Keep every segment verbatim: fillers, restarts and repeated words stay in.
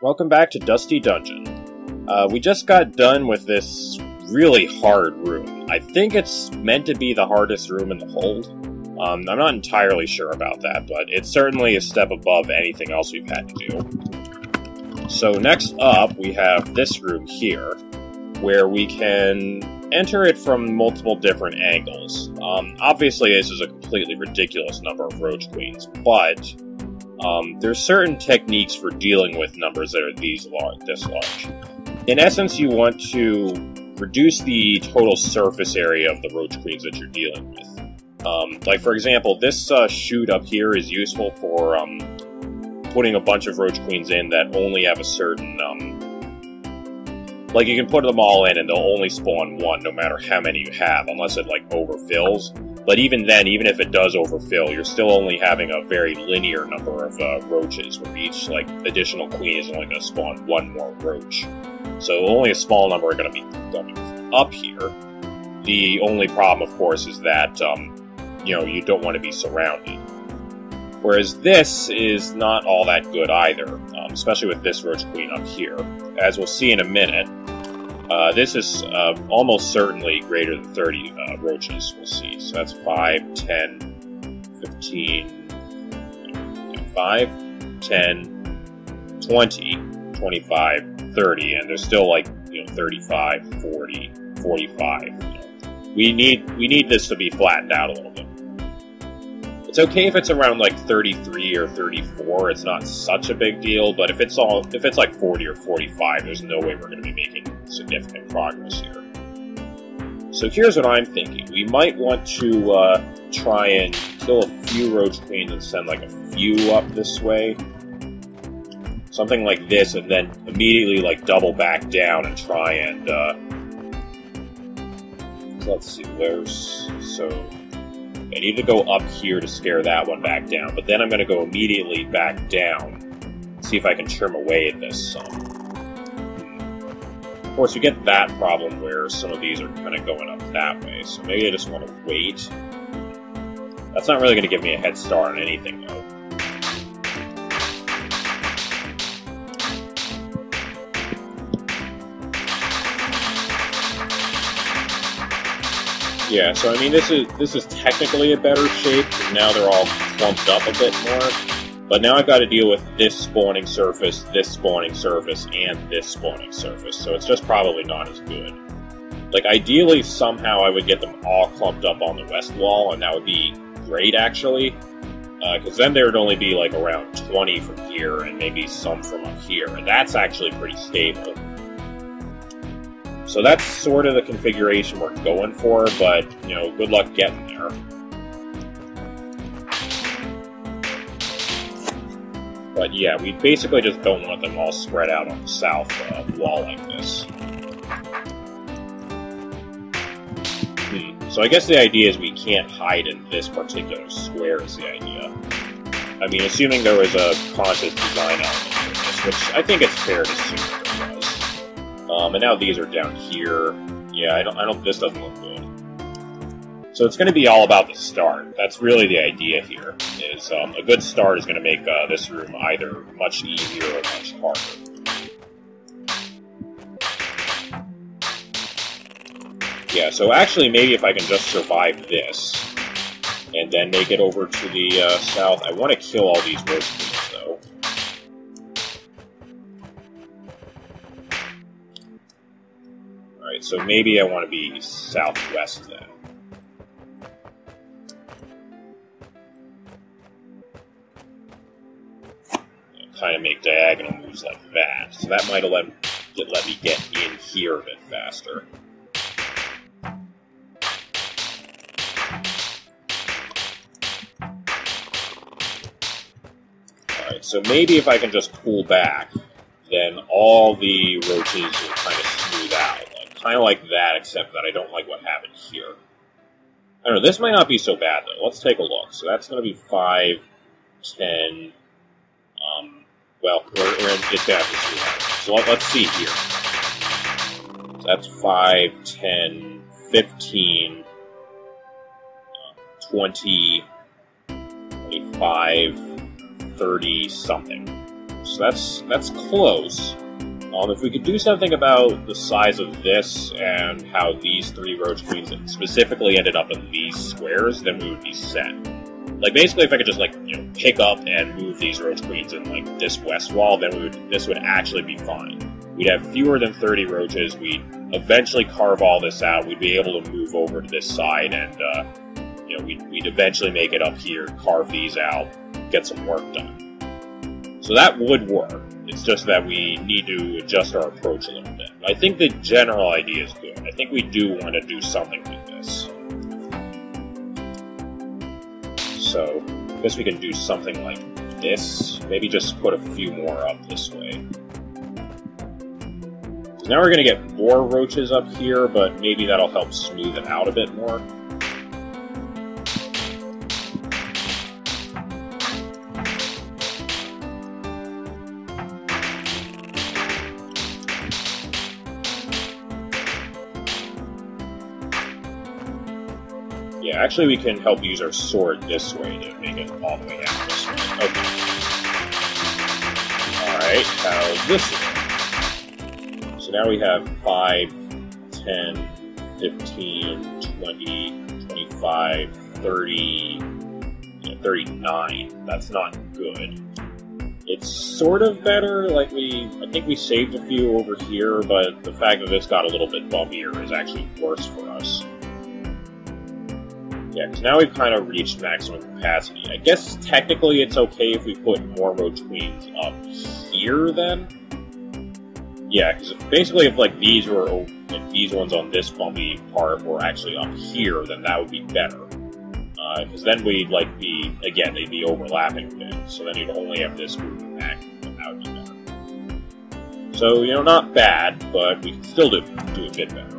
Welcome back to Dusty Dungeon. Uh, we just got done with this really hard room. I think it's meant to be the hardest room in the hold. Um, I'm not entirely sure about that, but it's certainly a step above anything else we've had to do. So next up, we have this room here, where we can enter it from multiple different angles. Um, obviously, this is a completely ridiculous number of roach queens, but um, there's certain techniques for dealing with numbers that are these large, this large. In essence, you want to reduce the total surface area of the roach queens that you're dealing with. Um, like, for example, this uh, chute up here is useful for um, putting a bunch of roach queens in that only have a certain... Um, like, you can put them all in and they'll only spawn one no matter how many you have, unless it, like, overfills. But even then, even if it does overfill, you're still only having a very linear number of uh, roaches, where each, like, additional queen is only going to spawn one more roach. So only a small number are going to be coming up here. The only problem, of course, is that, um, you know, you don't want to be surrounded. Whereas this is not all that good either, um, especially with this roach queen up here. As we'll see in a minute, uh, this is uh, almost certainly greater than thirty uh, roaches, we'll see. So that's five, ten, fifteen, five, ten, twenty, twenty-five, thirty, and there's still like, you know, thirty-five, forty, forty-five. You know. We need, we need this to be flattened out a little bit. It's okay if it's around like thirty-three or thirty-four, it's not such a big deal, but if it's all if it's like forty or forty-five, there's no way we're going to be making significant progress here. So here's what I'm thinking. We might want to uh, try and kill a few roach queens and send like a few up this way. Something like this, and then immediately like double back down and try and uh, let's see, there's so I need to go up here to scare that one back down, but then I'm going to go immediately back down, see if I can trim away at this some. Of course, you get that problem where some of these are kind of going up that way, so maybe I just want to wait. That's not really going to give me a head start on anything, though. Yeah, so I mean, this is this is technically a better shape, because now they're all clumped up a bit more. But now I've got to deal with this spawning surface, this spawning surface, and this spawning surface, so it's just probably not as good. Like, ideally, somehow I would get them all clumped up on the west wall, and that would be great, actually. Because uh, then there would only be, like, around twenty from here, and maybe some from up here, and that's actually pretty stable. So that's sort of the configuration we're going for, but, you know, good luck getting there. But yeah, we basically just don't want them all spread out on the south uh, wall like this. Hmm. So I guess the idea is we can't hide in this particular square is the idea. I mean, assuming there was a conscious design element to this, which I think it's fair to assume there was. Um, and now these are down here. Yeah, I don't, I don't, this doesn't look good. So it's going to be all about the start. That's really the idea here, is um, a good start is going to make uh, this room either much easier or much harder. Yeah, so actually maybe if I can just survive this, and then make it over to the uh, south. I want to kill all these roach queens, though. Alright, so maybe I want to be southwest then. Kind of make diagonal moves like that. So that might have let, let me get in here a bit faster. Alright, so maybe if I can just pull back, then all the roaches will kind of smooth out. Like, kind of like that, except that I don't like what happened here. I don't know, this might not be so bad, though. Let's take a look. So that's going to be five, ten... Um, well, we're, we're in, it's going to have to see that. So let, let's see here. So that's five, ten, fifteen, uh, twenty, twenty-five, thirty something. So that's that's close. Um, if we could do something about the size of this and how these three roach queens specifically ended up in these squares, then we would be set. Like, basically, if I could just, like, you know, pick up and move these roach queens in, like, this west wall, then we would, this would actually be fine. We'd have fewer than thirty roaches, we'd eventually carve all this out, we'd be able to move over to this side, and, uh, you know, we'd, we'd eventually make it up here, carve these out, get some work done. So that would work. It's just that we need to adjust our approach a little bit. I think the general idea is good. I think we do want to do something like this. So, I guess we can do something like this. Maybe just put a few more up this way. So now we're going to get more roaches up here, but maybe that'll help smooth it out a bit more. Yeah, actually we can help use our sword this way to make it all the way out this way. Okay. Alright, how's this one? So now we have five, ten, fifteen, twenty, twenty-five, thirty, yeah, thirty-nine. That's not good. It's sort of better, like we, I think we saved a few over here, but the fact that this got a little bit bumpier is actually worse for us. Yeah, because now we've kind of reached maximum capacity. I guess technically it's okay if we put more roach queens up here then? Yeah, because if, basically if like these were, if these ones on this bumpy part were actually up here, then that would be better. Because uh, then we'd like be, again, they'd be overlapping a bit. So then you'd only have this group and that, and that would be better. So, you know, not bad, but we can still do, do a bit better.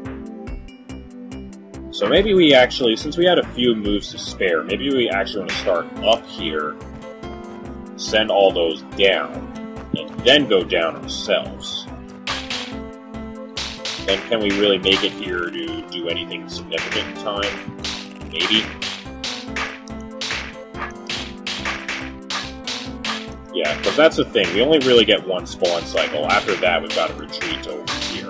So maybe we actually, since we had a few moves to spare, maybe we actually want to start up here, send all those down, and then go down ourselves. Then can we really make it here to do anything significant in time? Maybe? Yeah, because that's the thing, we only really get one spawn cycle. After that, we've got to retreat over here.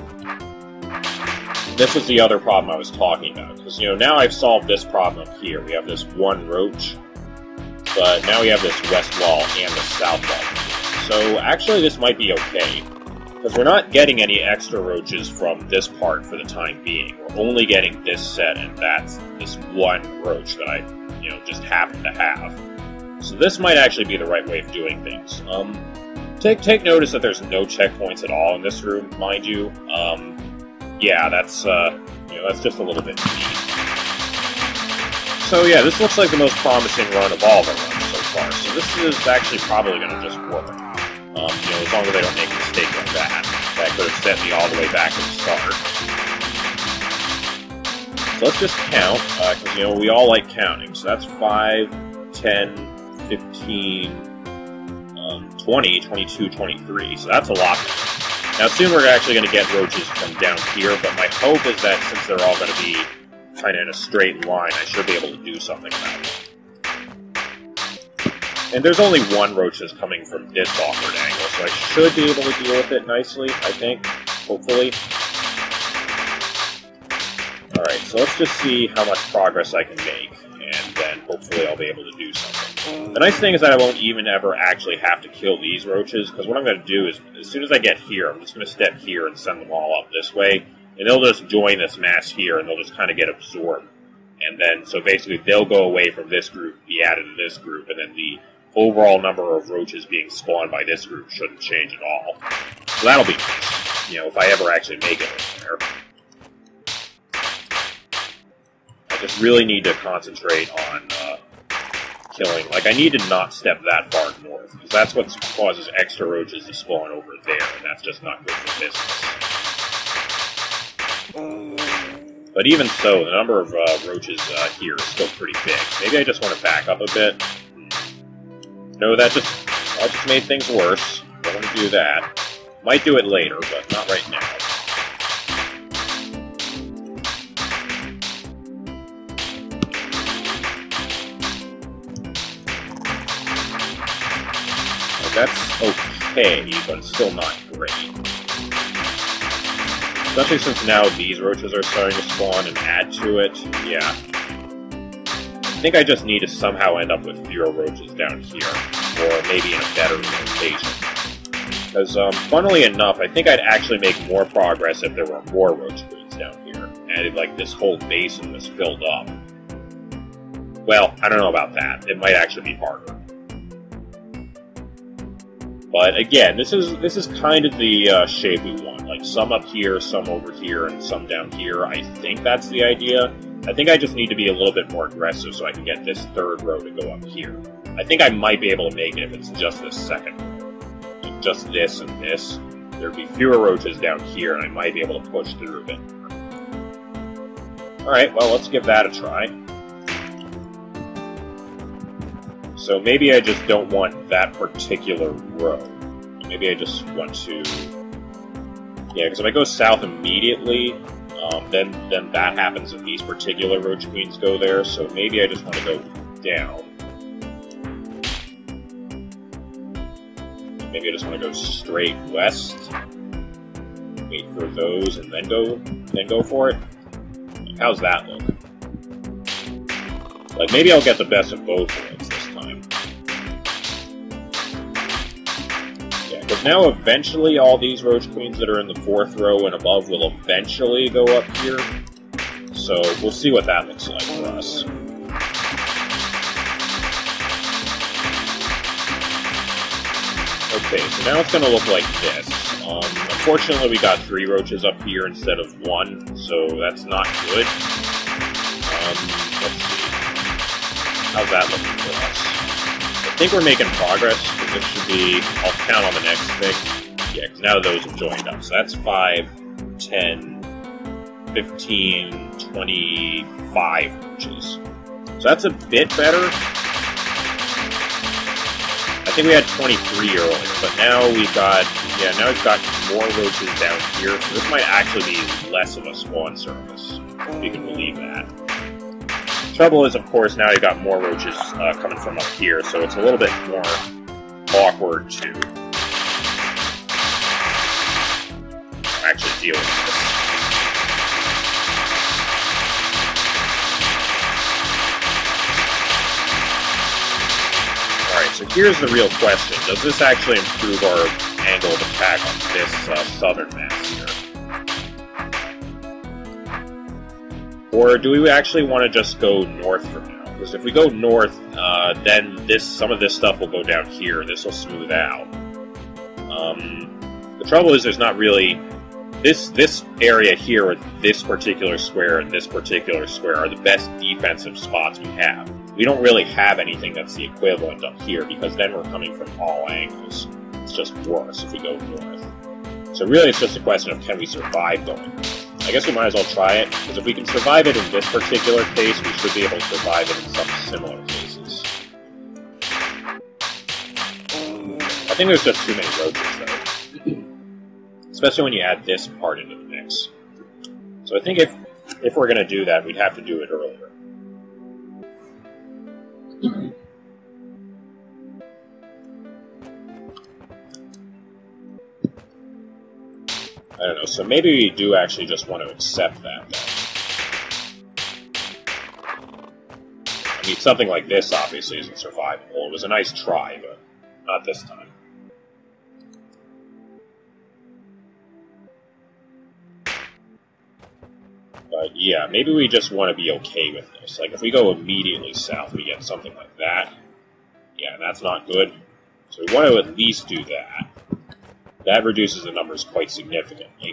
This was the other problem I was talking about, because, you know, now I've solved this problem here. We have this one roach, but now we have this west wall and the south wall. So, actually, this might be okay, because we're not getting any extra roaches from this part for the time being. We're only getting this set, and that's this one roach that I, you know, just happen to have. So this might actually be the right way of doing things. Um, take, take notice that there's no checkpoints at all in this room, mind you. Um... Yeah, that's, uh, you know, that's just a little bit neat. So yeah, this looks like the most promising run of all the runs so far, so this is actually probably going to just work. Um, you know, as long as I don't make a mistake like that. That could have sent me all the way back to the start. So let's just count, because, uh, you know, we all like counting. So that's five, ten, fifteen, um, twenty, twenty-two, twenty-three, so that's a lot. Now, soon we're actually going to get roaches from down here, but my hope is that since they're all going to be kind of in a straight line, I should be able to do something about it. And there's only one roach that's coming from this awkward angle, so I should be able to deal with it nicely, I think, hopefully. Alright, so let's just see how much progress I can make, and then hopefully I'll be able to do something. The nice thing is that I won't even ever actually have to kill these roaches, because what I'm going to do is, as soon as I get here, I'm just going to step here and send them all up this way, and they'll just join this mass here, and they'll just kind of get absorbed. And then, so basically, they'll go away from this group, be added to this group, and then the overall number of roaches being spawned by this group shouldn't change at all. So that'll be nice, you know, if I ever actually make it over there. I just really need to concentrate on, uh, killing. Like, I need to not step that far north, because that's what causes extra roaches to spawn over there, and that's just not good for business. But even so, the number of uh, roaches uh, here is still pretty big. Maybe I just want to back up a bit. No, that just, that just made things worse. Don't want to do that. Might do it later, but not right now. that's okay, but it's still not great. Especially since now these roaches are starting to spawn and add to it. Yeah. I think I just need to somehow end up with fewer roaches down here, or maybe in a better location. Because, um, funnily enough, I think I'd actually make more progress if there were more roach queens down here, and if, like, this whole basin was filled up. Well, I don't know about that. It might actually be harder. But again, this is this is kind of the uh, shape we want. Like, some up here, some over here, and some down here. I think that's the idea. I think I just need to be a little bit more aggressive so I can get this third row to go up here. I think I might be able to make it if it's just this second row. Just this and this. There'd be fewer roaches down here, and I might be able to push through a bit. Alright, well, let's give that a try. So maybe I just don't want that particular row. Maybe I just want to... Yeah, because if I go south immediately, um, then, then that happens and these particular roach queens go there, so maybe I just want to go down. Maybe I just want to go straight west. Wait for those and then go, then go for it. How's that look? Like, maybe I'll get the best of both worlds this time. Yeah, because now eventually all these roach queens that are in the fourth row and above will eventually go up here. So we'll see what that looks like for us. Okay, so now it's going to look like this. Um, unfortunately, we got three roaches up here instead of one, so that's not good. Um, let's see. How's that looking for us? I think we're making progress, but this should be... I'll count on the next thing. Yeah, because now those have joined up. So that's five, ten, fifteen, twenty-five roaches. So that's a bit better. I think we had twenty-three earlier, but now we've got... Yeah, now we've got more roaches down here. So this might actually be less of a spawn surface, if you can believe that. Trouble is, of course, now you've got more roaches uh, coming from up here, so it's a little bit more awkward to actually deal with this. Alright, so here's the real question. Does this actually improve our angle of attack on this uh, southern mass here? Or do we actually want to just go north from now? Because if we go north, uh, then this some of this stuff will go down here, and this will smooth out. Um, the trouble is there's not really... This, this area here, with this particular square and this particular square, are the best defensive spots we have. We don't really have anything that's the equivalent up here, because then we're coming from all angles. It's just worse if we go north. So really it's just a question of can we survive going north. I guess we might as well try it, because if we can survive it in this particular case, we should be able to survive it in some similar cases. I think there's just too many roaches, though. Especially when you add this part into the mix. So I think if, if we're going to do that, we'd have to do it earlier. I don't know, so maybe we do actually just want to accept that, though. I mean, something like this obviously isn't survivable. It was a nice try, but not this time. But yeah, maybe we just want to be okay with this. Like, if we go immediately south, we get something like that. Yeah, that's not good. So we want to at least do that. That reduces the numbers quite significantly.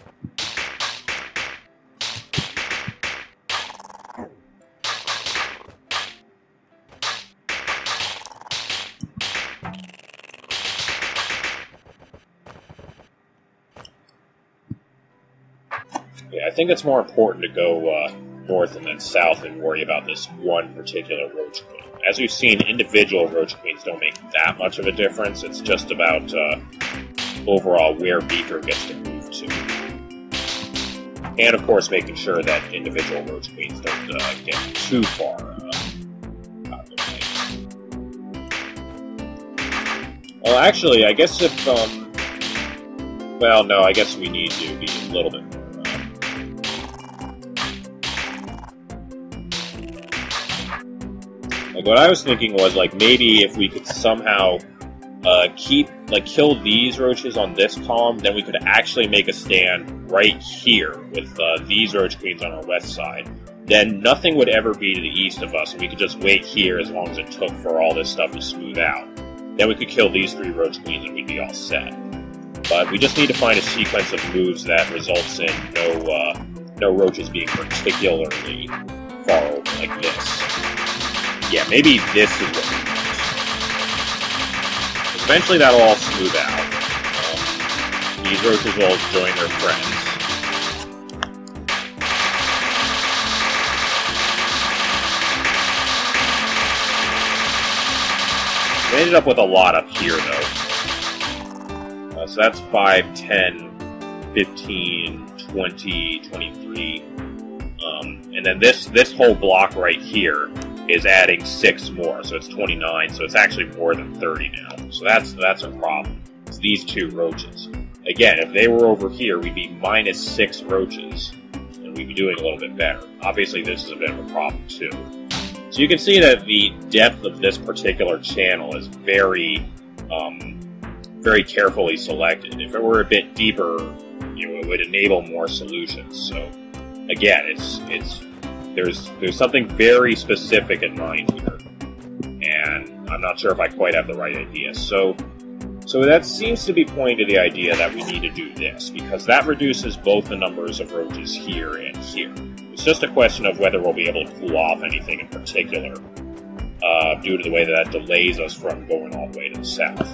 Yeah, I think it's more important to go uh, north and then south and worry about this one particular roach queen. As we've seen, individual roach queens don't make that much of a difference. It's just about... Uh, overall where Beaker gets to move to. And of course making sure that individual roach queens don't uh, get too far uh, out of the way. Well, actually, I guess if, um... well, no, I guess we need to be a little bit more. Like, what I was thinking was, like, maybe if we could somehow uh, keep, like, kill these roaches on this column, then we could actually make a stand right here with uh, these roach queens on our west side. Then nothing would ever be to the east of us, and we could just wait here as long as it took for all this stuff to smooth out. Then we could kill these three roach queens and we'd be all set. But we just need to find a sequence of moves that results in no, uh, no roaches being particularly far over like this. Yeah, maybe this is what we want. Eventually that'll all smooth out. Um, these roaches will join their friends. We ended up with a lot up here, though. Uh, so that's five, ten, fifteen, twenty, twenty-three. Um, and then this, this whole block right here is adding six more, so it's twenty-nine, so it's actually more than thirty now. So that's that's a problem. It's these two roaches. Again, if they were over here, we'd be minus six roaches, and we'd be doing a little bit better. Obviously, this is a bit of a problem, too. So you can see that the depth of this particular channel is very, um, very carefully selected. If it were a bit deeper, you know, it would enable more solutions. So, again, it's it's There's there's something very specific in mind here, and I'm not sure if I quite have the right idea. So, so that seems to be pointing to the idea that we need to do this, because that reduces both the numbers of roaches here and here. It's just a question of whether we'll be able to pull off anything in particular, uh, due to the way that that delays us from going all the way to the south.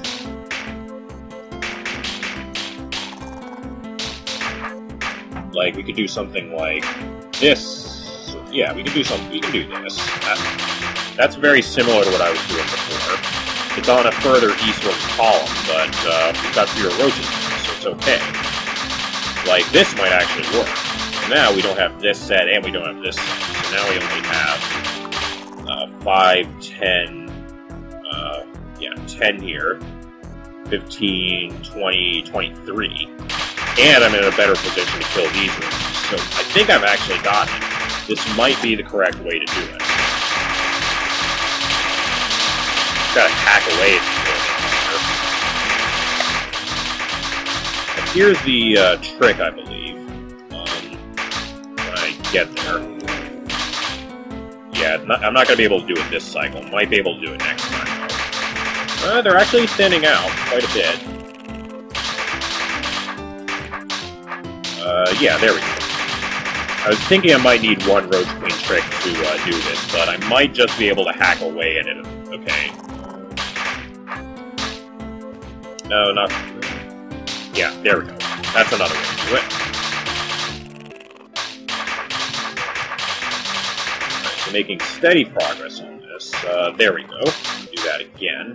Like, we could do something like this. Yeah, we can do something. We can do this. That, that's very similar to what I was doing before. It's on a further eastward column, but uh, we've got fewer roaches, so it's okay. Like, this might actually work. Now we don't have this set, and we don't have this set. So now we only have uh, five, ten, uh, yeah, ten here, fifteen, twenty, twenty-three, and I'm in a better position to kill these roaches. So I think I've actually gotten it. This might be the correct way to do it. Gotta hack away at the Here's the uh, trick, I believe. Um, when I get there. Yeah, not, I'm not gonna be able to do it this cycle. Might be able to do it next time, though. Uh, they're actually thinning out quite a bit. Uh, yeah, there we go. I was thinking I might need one roach queen trick to uh, do this, but I might just be able to hack away at it. Okay. No, not... Yeah, there we go. That's another way to do it. Alright, so making steady progress on this. Uh, there we go. Do that again.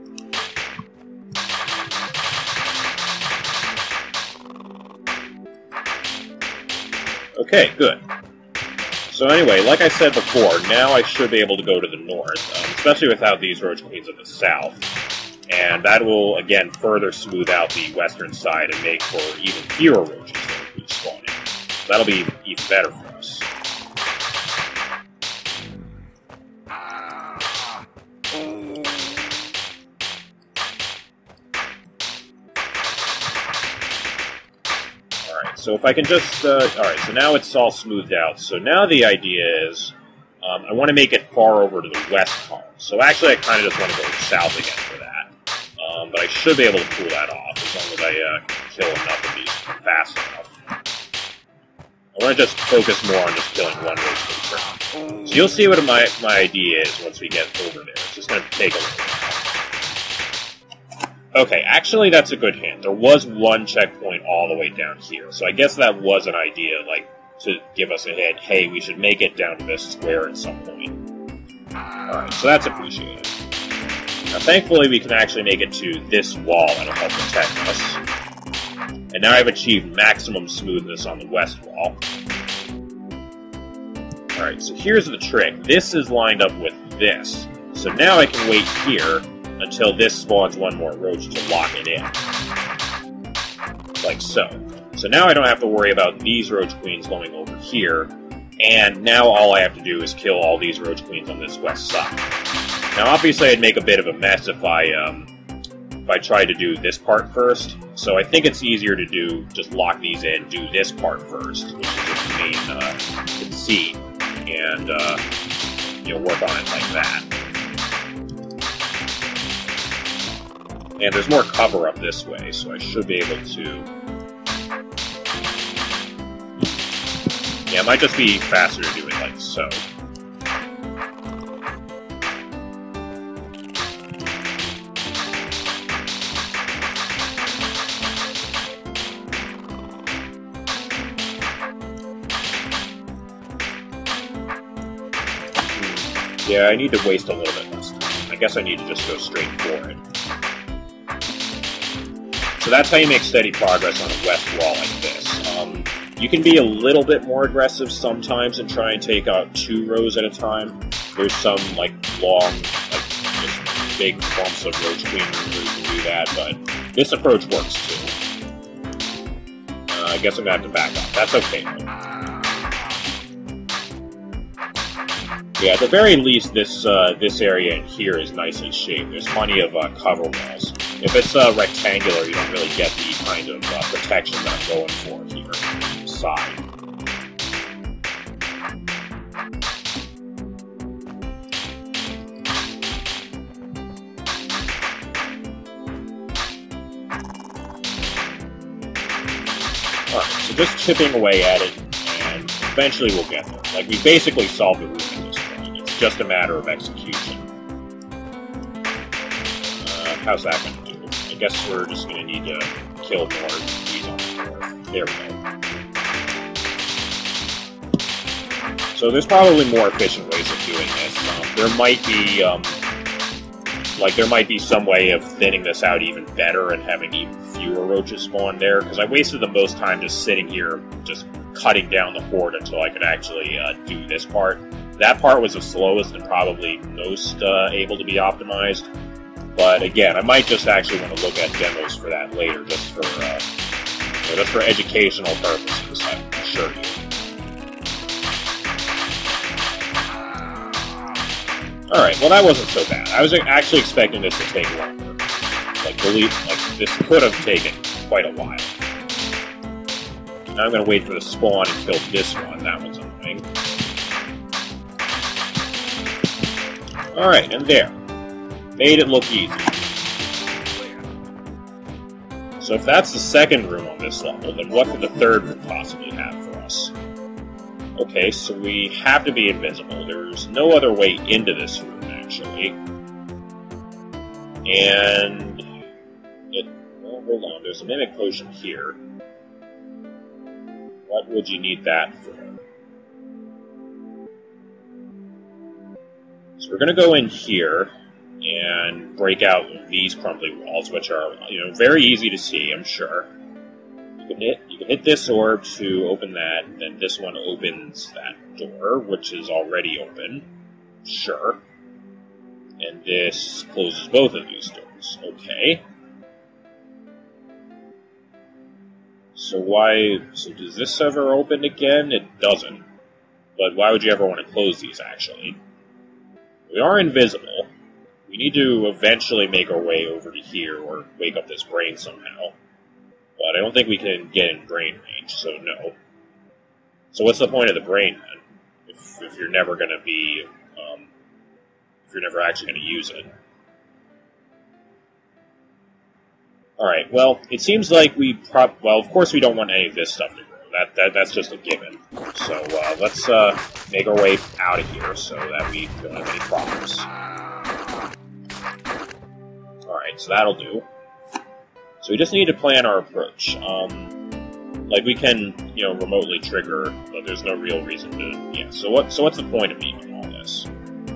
Okay, good. So anyway, like I said before, now I should be able to go to the north, um, especially without these roach queens in the south. And that will, again, further smooth out the western side and make for even fewer roaches that will be spawning. So that'll be even better for us. So if I can just, uh, alright, so now it's all smoothed out. So now the idea is, um, I want to make it far over to the west column. So actually I kind of just want to go south again for that. Um, but I should be able to pull that off, as long as I uh, kill enough of these fast enough. I want to just focus more on just killing one roach per turn. So you'll see what my, my idea is once we get over there. It's just going to take a little while. Okay, actually that's a good hint. There was one checkpoint all the way down here, so I guess that was an idea, like, to give us a hint, hey, we should make it down to this square at some point. Alright, so that's appreciated. Now, thankfully, we can actually make it to this wall that'll help protect us. And now I've achieved maximum smoothness on the west wall. Alright, so here's the trick. This is lined up with this. So now I can wait here until this spawns one more roach to lock it in. Like so. So now I don't have to worry about these roach queens going over here, and now all I have to do is kill all these roach queens on this west side. Now obviously I'd make a bit of a mess if I, um, if I tried to do this part first, so I think it's easier to do, just lock these in, do this part first, which is just the main uh, conceit, and, uh, you know, work on it like that. And there's more cover up this way, so I should be able to... Yeah, it might just be faster to do it like so. Yeah, I need to waste a little bit less time. I guess I need to just go straight for it. So that's how you make steady progress on a west wall like this. Um, you can be a little bit more aggressive sometimes and try and take out two rows at a time. There's some, like, long, like, just big clumps of roach queen rooms where you can do that, but this approach works too. Uh, I guess I'm gonna have to back up. That's okay, though. Yeah, at the very least, this uh, this area in here is nicely shaped. There's plenty of uh, cover walls. If it's uh, rectangular, you don't really get the kind of uh, protection that I'm going for here on the side. Alright, so just chipping away at it, and eventually we'll get there. Like, we basically solved the roof at this point. It's just a matter of execution. Uh, how's that going to do? I guess we're just going to need to kill more of these on the floor. There we go. So there's probably more efficient ways of doing this. Um, there might be, um, like, there might be some way of thinning this out even better and having even fewer roaches spawn there, because I wasted the most time just sitting here, just cutting down the horde until I could actually uh, do this part. That part was the slowest and probably most uh, able to be optimized. But again, I might just actually want to look at demos for that later, just for uh, you know, just for educational purposes, I assure you. Alright, well that wasn't so bad. I was actually expecting this to take longer. Like, believe, like, this could have taken quite a while. Now I'm going to wait for the spawn and kill this one. That one's annoying. Alright, and there. Made it look easy. So if that's the second room on this level, then what could the third room possibly have for us? Okay, so we have to be invisible. There's no other way into this room, actually. And... It, well, hold on. There's a mimic potion here. What would you need that for? So we're going to go in here and break out these crumbly walls, which are, you know, very easy to see, I'm sure. You can hit, you can hit this orb to open that, and then this one opens that door, which is already open. Sure. And this closes both of these doors. Okay. So why... So does this ever open again? It doesn't. But why would you ever want to close these, actually? We are invisible. We need to eventually make our way over to here, or wake up this brain somehow. But I don't think we can get in brain range, so no. So what's the point of the brain, then? If, if you're never going to be... Um, if you're never actually going to use it. Alright, well, it seems like we prob... Well, of course we don't want any of this stuff to grow. That, that, that's just a given. So, uh, let's, uh, make our way out of here so that we don't have any problems. Alright, so that'll do. So we just need to plan our approach. Um, like, we can, you know, remotely trigger, but there's no real reason to... Yeah, so what? So what's the point of even all this?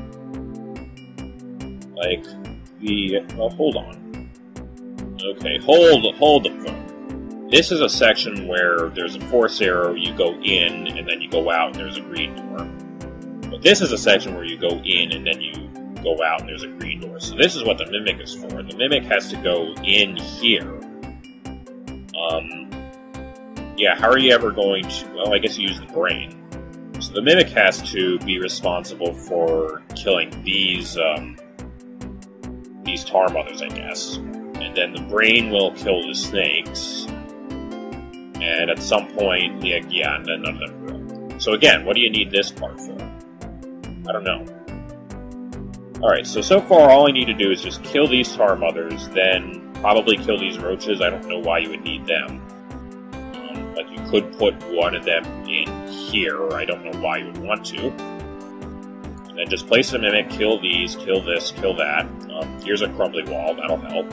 Like, the... Well, hold on. Okay, hold, hold the phone. This is a section where there's a force arrow, you go in, and then you go out, and there's a green door. But this is a section where you go in, and then you go out and there's a green door. So this is what the Mimic is for. The Mimic has to go in here. Um, yeah, how are you ever going to... Well, I guess you use the brain. So the Mimic has to be responsible for killing these, um... these tar mothers, I guess. And then the brain will kill the snakes. And at some point, yeah, yeah, and then none of them will. So again, what do you need this part for? I don't know. Alright, so so far all I need to do is just kill these tar mothers, then probably kill these roaches. I don't know why you would need them. Um, like, you could put one of them in here. I don't know why you would want to. And then just place a Mimic, kill these, kill this, kill that. Um, here's a crumbly wall, that'll help.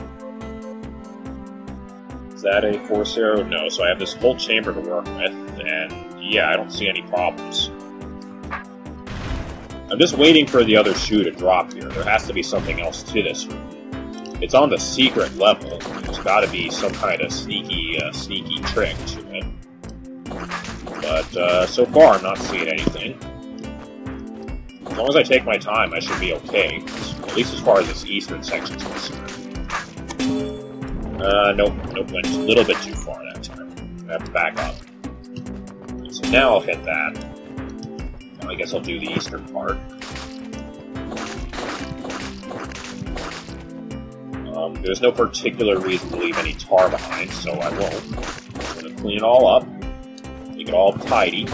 Is that a force arrow? No, so I have this whole chamber to work with, and yeah, I don't see any problems. I'm just waiting for the other shoe to drop here. There has to be something else to this room. It's on the secret level. There's got to be some kind of sneaky, uh, sneaky trick to it. But uh, so far, I'm not seeing anything. As long as I take my time, I should be okay. At least as far as this eastern section is concerned. Uh, nope, nope, went a little bit too far that time. I have to back up. So now I'll hit that. I guess I'll do the eastern part. Um, there's no particular reason to leave any tar behind, so I won't. I'm going to clean it all up, make it all tidy.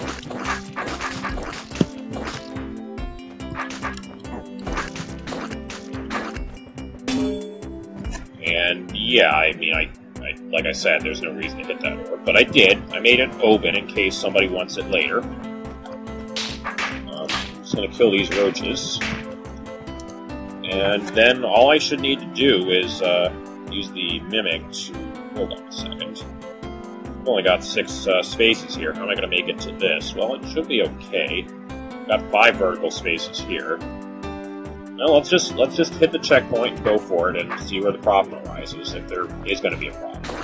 And yeah, I mean, I, I like I said, there's no reason to hit that orb, but I did. I made it open in case somebody wants it later. Going to kill these roaches, and then all I should need to do is uh, use the Mimic to... Hold on a second. I've only got six uh, spaces here. How am I going to make it to this? Well, it should be okay. Got five vertical spaces here. Now let's just let's just hit the checkpoint and go for it and see where the problem arises, if there is going to be a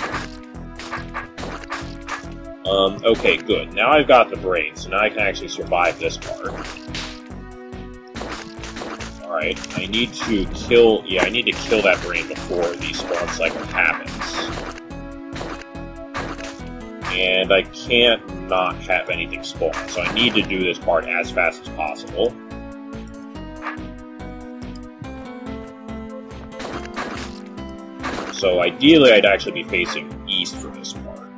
problem. Um, okay, good. Now I've got the brain, so now I can actually survive this part. Alright, I need to kill... Yeah, I need to kill that brain before the spawn cycle happens. And I can't not have anything spawn, so I need to do this part as fast as possible. So ideally, I'd actually be facing east for this part.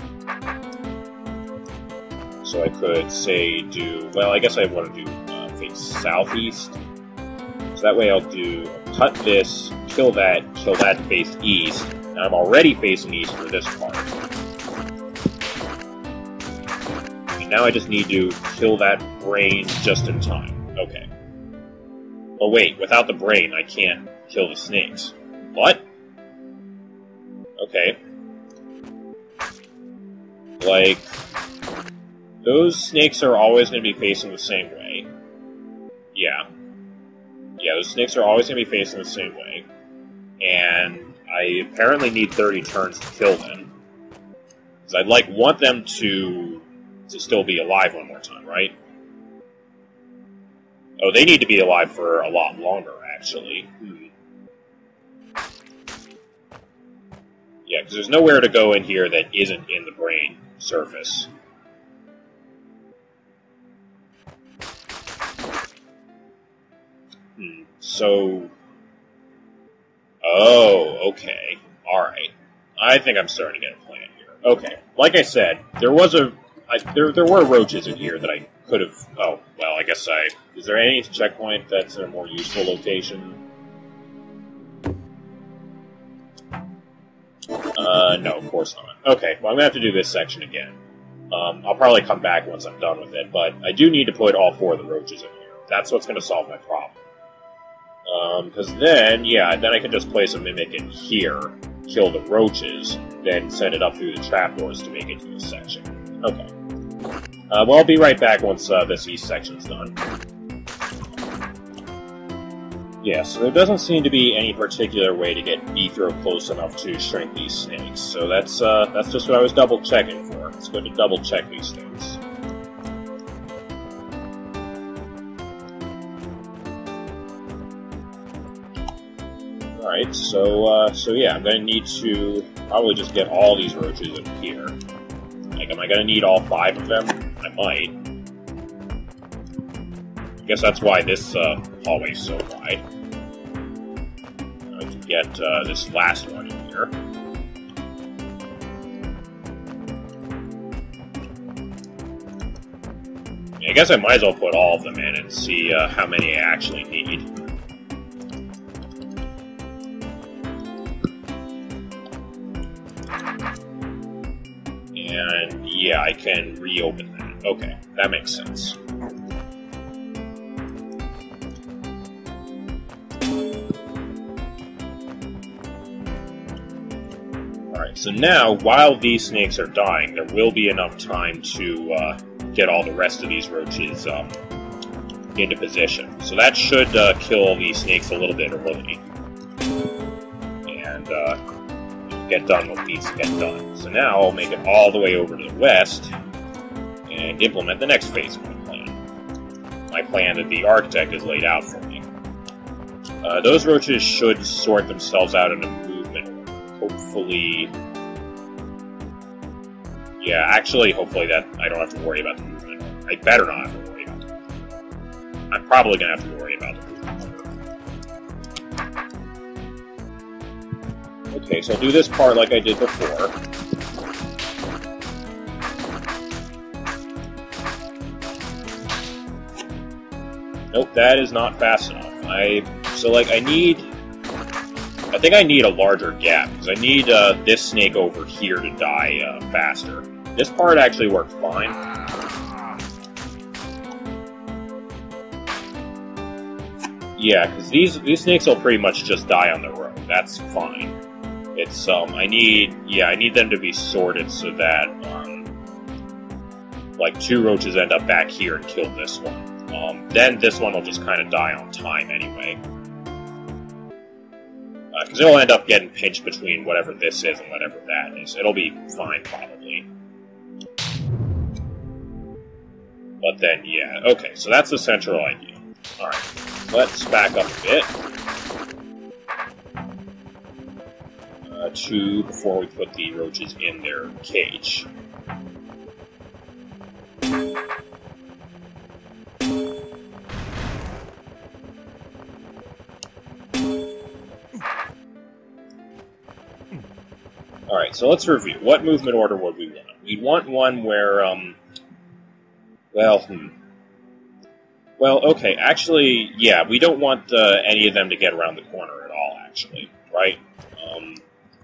So I could, say, do... Well, I guess I want to do uh, face southeast. So that way I'll do cut this, kill that, kill that, face east. And I'm already facing east for this part. And now I just need to kill that brain just in time. Okay. Oh wait, without the brain I can't kill the snakes. What? Okay. Like, those snakes are always going to be facing the same way. Yeah. Yeah, those snakes are always going to be facing the same way. And I apparently need thirty turns to kill them. Because I'd, like, want them to, to still be alive one more time, right? Oh, they need to be alive for a lot longer, actually. Hmm. Yeah, because there's nowhere to go in here that isn't in the brain surface. Hmm. So... Oh, okay. Alright. I think I'm starting to get a plan here. Okay. Like I said, there was a... I, there, there were roaches in here that I could have... Oh, well, I guess I... Is there any checkpoint that's in a more useful location? Uh, no, of course not. Okay, well, I'm gonna have to do this section again. Um, I'll probably come back once I'm done with it, but I do need to put all four of the roaches in here. That's what's gonna solve my problem. Um, because then, yeah, then I can just place a Mimic in here, kill the roaches, then send it up through the trapdoors to make it to this section. Okay. Uh, well, I'll be right back once uh, this east section's done. Yeah, so there doesn't seem to be any particular way to get Ethro close enough to shrink these snakes, so that's, uh, that's just what I was double-checking for. It's good to double-check these things. Alright, so, uh, so yeah, I'm gonna need to probably just get all these roaches in here. Like, am I gonna need all five of them? I might. I guess that's why this, uh, hallway's so wide. I can get, uh, this last one in here. I guess I might as well put all of them in and see, uh, how many I actually need. And yeah, I can reopen that. Okay, that makes sense. Alright, so now, while these snakes are dying, there will be enough time to uh, get all the rest of these roaches um, into position. So that should uh, kill these snakes a little bit early. And, uh... get done what needs to get done. So now I'll make it all the way over to the west and implement the next phase of my plan. My plan that the architect has laid out for me. Uh, those roaches should sort themselves out into movement. Hopefully... Yeah, actually, hopefully that I don't have to worry about the movement. I better not have to worry about the movement. I'm probably going to have to worry about the movement. Okay, so I'll do this part like I did before. Nope, that is not fast enough. I so like I need, I think I need a larger gap because I need uh, this snake over here to die uh, faster. This part actually worked fine. Yeah, because these these snakes will pretty much just die on their own. That's fine. It's, um, I need, yeah, I need them to be sorted so that, um, like, two roaches end up back here and kill this one. Um, then this one will just kind of die on time anyway. Because uh, it'll end up getting pinched between whatever this is and whatever that is. It'll be fine, probably. But then, yeah, okay, so that's the central idea. Alright, let's back up a bit. Uh, two before we put the roaches in their cage. Alright, so let's review. What movement order would we want? We'd want one where, um... Well, hmm. Well, okay, actually, yeah, we don't want uh, any of them to get around the corner at all, actually, right? Um...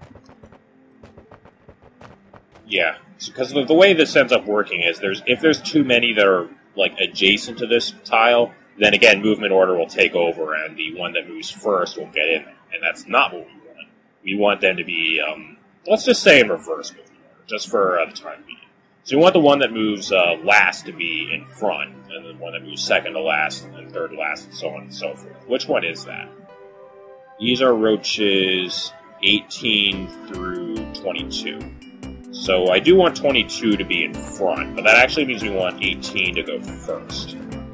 Yeah, because the, the way this ends up working is there's if there's too many that are like adjacent to this tile, then again movement order will take over, and the one that moves first will get in, and that's not what we want. We want them to be, um, let's just say in reverse movement order, just for uh, the time being. So we want the one that moves uh, last to be in front, and the one that moves second to last, and third to last, and so on and so forth. Which one is that? These are roaches eighteen through twenty-two. So I do want twenty-two to be in front, but that actually means we want eighteen to go first.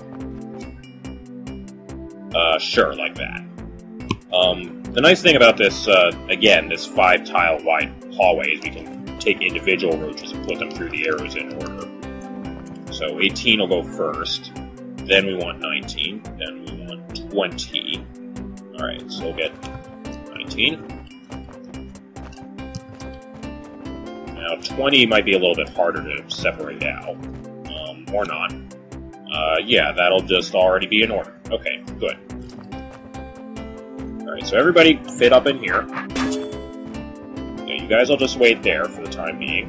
Uh, sure, like that. Um, the nice thing about this, uh, again, this five-tile wide hallway is we can take individual roaches and put them through the arrows in order. So eighteen will go first, then we want nineteen, then we want twenty. Alright, so we'll get nineteen. Now, twenty might be a little bit harder to separate out, um, or not. Uh, yeah, that'll just already be in order. Okay, good. Alright, so everybody fit up in here. Yeah, you guys will just wait there for the time being.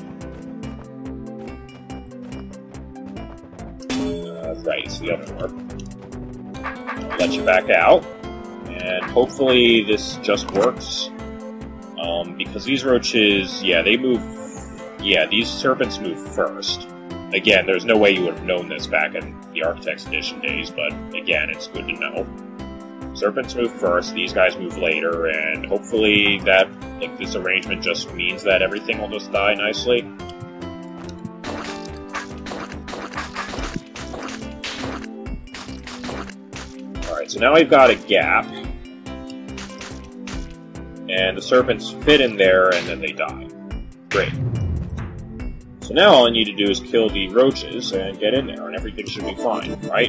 Uh, right, it's the other door. I'll let you back out, and hopefully this just works. Um, because these roaches, yeah, they move... Yeah, these serpents move first. Again, there's no way you would have known this back in the Architect's Edition days, but again, it's good to know. Serpents move first, these guys move later, and hopefully that, like, this arrangement just means that everything will just die nicely. Alright, so now we've got a gap. and the serpents fit in there, and then they die. Great. So now all I need to do is kill the roaches and get in there, and everything should be fine, right?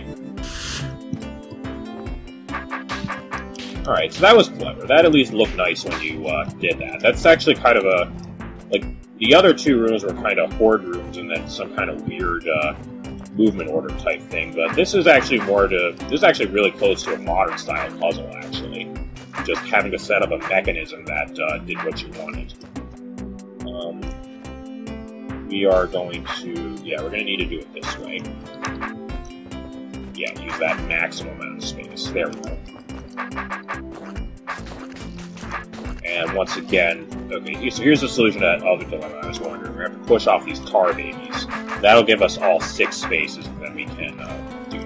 Alright, so that was clever. That at least looked nice when you uh, did that. That's actually kind of a... like, the other two rooms were kind of horde rooms, and then some kind of weird uh, movement order type thing, but this is actually more to... this is actually really close to a modern-style puzzle, actually. Just having to set up a mechanism that uh, did what you wanted. Um... We are going to... yeah, we're going to need to do it this way. Yeah, use that maximum amount of space. There we go. And once again... okay, so here's the solution to that other dilemma I was wondering. We have to push off these tar babies. That'll give us all six spaces, and then we can uh, do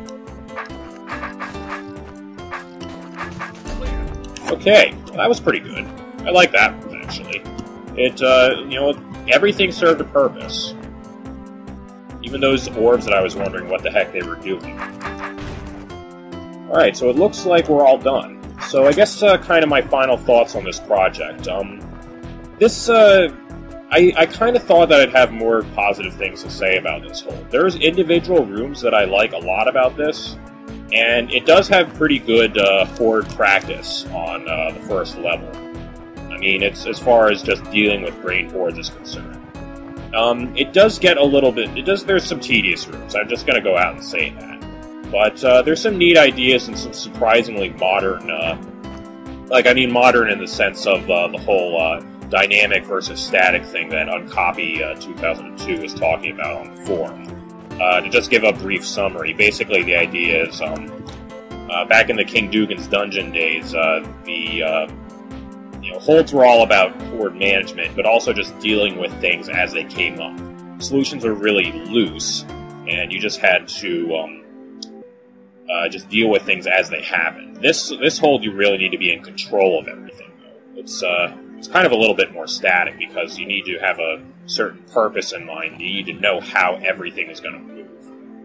that. Okay, well, that was pretty good. I like that one, actually. It, uh, you know... everything served a purpose. Even those orbs that I was wondering what the heck they were doing. Alright, so it looks like we're all done. So I guess uh, kind of my final thoughts on this project. Um, this, uh, I, I kind of thought that I'd have more positive things to say about this whole. There's individual rooms that I like a lot about this, and it does have pretty good uh, horde practice on uh, the first level. I mean, it's as far as just dealing with brain hordes is concerned. Um, it does get a little bit... it does. There's some tedious rooms. I'm just going to go out and say that. But uh, there's some neat ideas and some surprisingly modern... Uh, like, I mean modern in the sense of uh, the whole uh, dynamic versus static thing that Uncopy uh, two thousand two was talking about on the forum. Uh, to just give a brief summary, basically the idea is, um, uh, back in the King Dugan's dungeon days, uh, the... Uh, You know, holds were all about horde management, but also just dealing with things as they came up. Solutions were really loose, and you just had to um, uh, just deal with things as they happened. This this hold, you really need to be in control of everything, though. It's uh, it's kind of a little bit more static because you need to have a certain purpose in mind. You need to know how everything is going to move.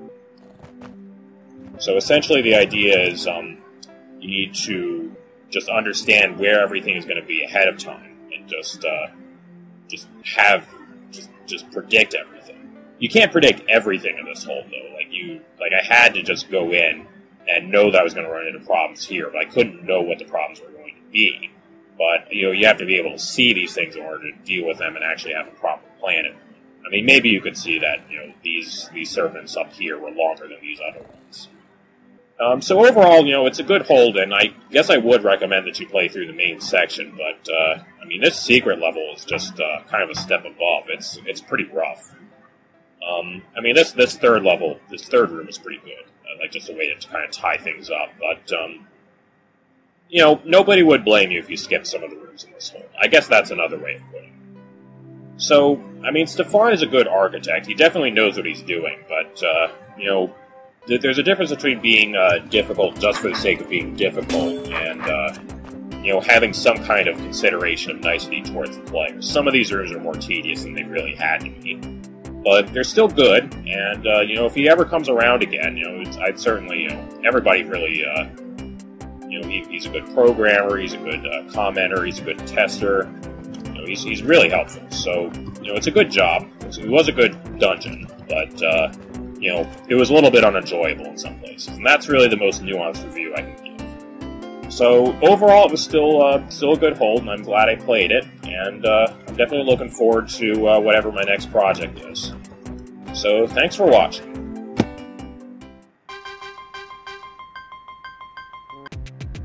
So essentially, the idea is um, you need to just understand where everything is going to be ahead of time, and just uh, just have just just predict everything. You can't predict everything in this hold, though. Like you, like I had to just go in and know that I was going to run into problems here, but I couldn't know what the problems were going to be. But you know, you have to be able to see these things in order to deal with them and actually have a proper plan. In I mean, maybe you could see that you know these these serpents up here were longer than these other ones. Um, so overall, you know, it's a good hold, and I guess I would recommend that you play through the main section, but, uh, I mean, this secret level is just, uh, kind of a step above. It's, it's pretty rough. Um, I mean, this, this third level, this third room is pretty good. Uh, like, just a way to kind of tie things up, but, um, you know, nobody would blame you if you skipped some of the rooms in this hold. I guess that's another way of putting it. So, I mean, Stefan is a good architect. He definitely knows what he's doing, but, uh, you know, there's a difference between being uh, difficult just for the sake of being difficult and, uh, you know, having some kind of consideration of nicety towards the players. Some of these rooms are more tedious than they really had to be. But they're still good, and, uh, you know, if he ever comes around again, you know, it's, I'd certainly, you know, everybody really, uh, you know, he, he's a good programmer, he's a good uh, commenter, he's a good tester, you know, he's, he's really helpful. So, you know, it's a good job. It was a good dungeon, but, uh, you know, it was a little bit unenjoyable in some places, and that's really the most nuanced review I can give. So, overall, it was still uh, still a good hold, and I'm glad I played it, and uh, I'm definitely looking forward to uh, whatever my next project is. So, thanks for watching.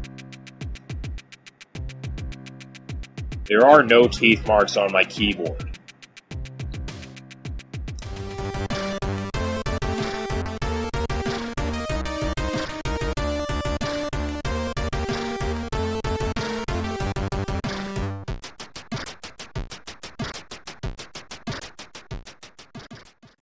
There are no teeth marks on my keyboard.